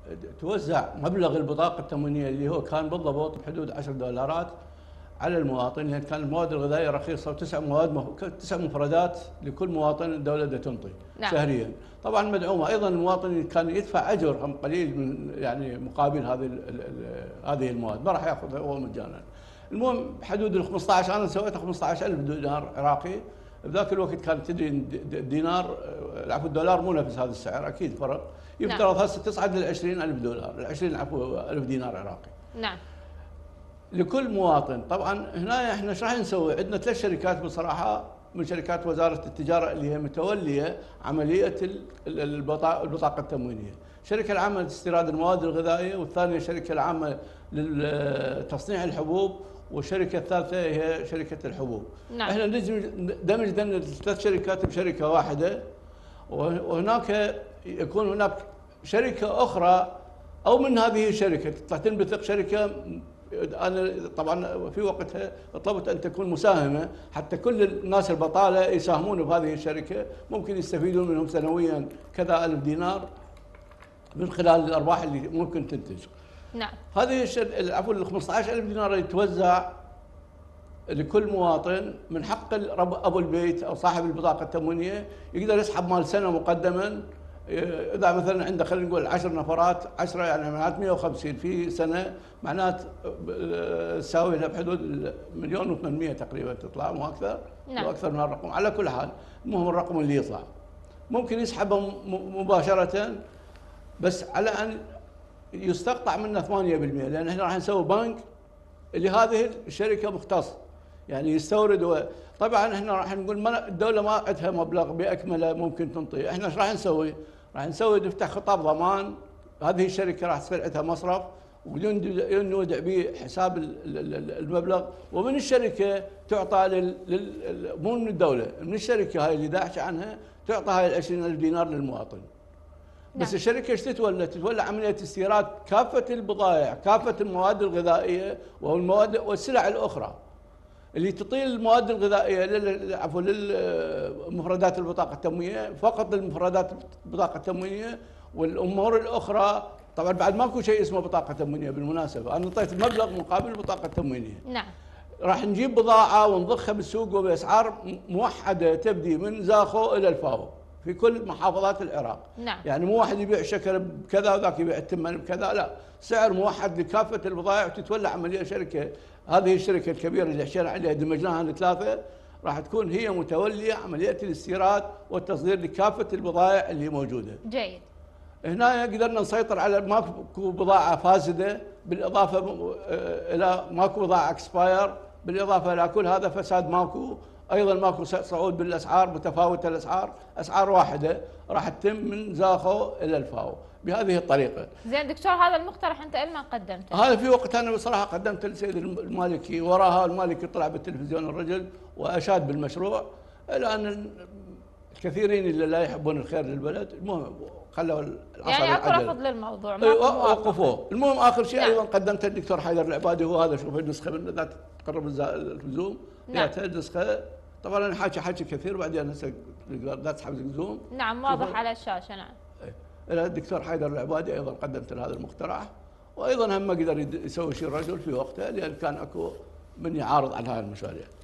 توزع مبلغ البطاقه التموينيه اللي هو كان بالضبط بحدود $10 على المواطن، لان كان المواد الغذائيه رخيصه وتسع تسع مفردات لكل مواطن الدوله تنطي شهريا. طبعا مدعومه ايضا المواطن كان يدفع اجر قليل من يعني مقابل هذه المواد، ما راح ياخذها هو مجانا. المهم بحدود ال 15 انا سويت $15,000 عراقي. بذاك الوقت كانت تدري الدينار العفو الدولار مو نفس هذا السعر، اكيد فرق. يفترض هسه تصعد لل $20,000 $20 دينار عراقي. نعم. لكل مواطن. طبعا هنا احنا ايش راح نسوي؟ عندنا 3 شركات بصراحه من شركات وزاره التجاره اللي هي متوليه عمليه البطاقه التموينيه. الشركه العامه لاستيراد المواد الغذائيه، والثانيه الشركه العامه لتصنيع الحبوب، والشركه الثالثه هي شركه الحبوب. نعم. احنا دمج الثلاث شركات بشركه واحده، وهناك يكون هناك شركه اخرى او من هذه الشركه تطلع تنبثق شركه. انا طبعا في وقتها طلبت ان تكون مساهمه حتى كل الناس البطاله يساهمون بهذه الشركه، ممكن يستفيدون منهم سنويا كذا $1000 من خلال الارباح اللي ممكن تنتج. نعم. هذه عفوا ال $15,000 اللي يتوزع لكل مواطن من حق ابو البيت او صاحب البطاقه التموينيه يقدر يسحب مال سنه مقدما. اذا مثلا عنده خلينا نقول 10 نفرات، 10 يعني معناته 150 في سنه، معناته تساوي لها بحدود 1,800,000 تقريبا تطلع، مو اكثر. نعم. واكثر من الرقم. على كل حال المهم الرقم اللي يطلع ممكن يسحبه مباشره، بس على ان يستقطع منه 8%، لان احنا راح نسوي بنك اللي هذه الشركه مختص يعني يستورد. طبعا احنا راح نقول الدوله ما عندها مبلغ باكمله ممكن تنطيه. احنا ايش راح نسوي؟ راح نسوي نفتح خطاب ضمان. هذه الشركه راح تصير عندها مصرف وينودع به حساب المبلغ، ومن الشركه تعطى مو من الدوله، من الشركه هاي اللي داعش عنها تعطى هاي $20,000 للمواطن. بس الشركه ايش تتولى؟ تتولى عمليه استيراد كافه البضائع، كافه المواد الغذائيه والمواد والسلع الاخرى اللي تطيل المواد الغذائيه عفوا للمفردات البطاقه التموينيه، فقط المفردات البطاقه التموينيه، والامور الاخرى طبعا بعد ماكو شيء اسمه بطاقه تموينيه بالمناسبه، انا اعطيت مبلغ مقابل البطاقه التموينيه. نعم. راح نجيب بضاعه ونضخها بالسوق وباسعار موحده تبدي من زاخو الى الفاو في كل محافظات العراق. نعم. يعني مو واحد يبيع شكر بكذا وذاك يبيع التمن بكذا، لا، سعر موحد لكافه البضائع، وتتولى عمليه شركه. هذه الشركه الكبيره اللي حكينا عليها دمجناها لثلاثه، راح تكون هي متوليه عمليه الاستيراد والتصدير لكافه البضائع اللي موجوده. جيد. هنا قدرنا نسيطر على ماكو بضاعه فاسده، بالاضافه الى ماكو بضاعه اكسباير، بالاضافه الى كل هذا فساد ماكو. ايضا ماكو صعود بالاسعار، متفاوته الاسعار، اسعار واحده راح تتم من زاخو الى الفاو بهذه الطريقه. زين دكتور، هذا المقترح انت لمن قدمته؟ هذا في وقت انا بصراحه قدمته للسيد المالكي، وراها المالكي طلع بالتلفزيون الرجل واشاد بالمشروع، الا ان الكثيرين اللي لا يحبون الخير للبلد المهم خلوا العصا يعني اكو بالعجل. رفض للموضوع، وقفوه. المهم اخر شيء نعم. ايضا قدمته للدكتور حيدر العبادي، هو هذا شوف النسخه من ذات تقرب الزوم. نعم. النسخه طبعا انا حكي كثير بعدين هسه لا تسحب الزوم. نعم واضح على الشاشه. نعم. الدكتور حيدر العبادي ايضا قدمت له هذا المقترح، وايضا هم ما قدر يسوي شيء الرجل في وقته، لان كان اكو من يعارض على هذه المشاريع.